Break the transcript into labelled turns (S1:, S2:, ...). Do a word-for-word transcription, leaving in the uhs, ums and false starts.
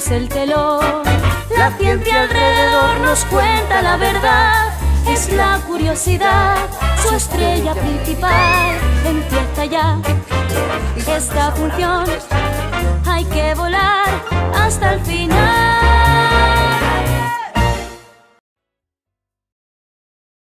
S1: es el telón. La ciencia alrededor nos cuenta la verdad, es la curiosidad, su estrella principal. Empieza ya esta función, hay que volar hasta el final.